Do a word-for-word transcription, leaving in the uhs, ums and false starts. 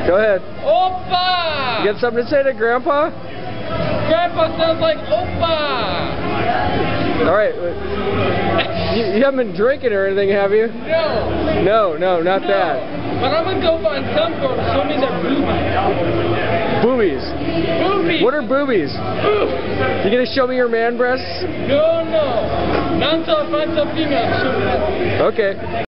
Go ahead. Opa! You got something to say to Grandpa? Grandpa sounds like Opa! All right. You, you haven't been drinking or anything, have you? No. No, no, not no. that. But I'm gonna go find some girl to show me their boobies. Boobies. Boobies. What are boobies? Boob. You gonna show me your man breasts? No, no. Not until I find some female to show me that. Okay.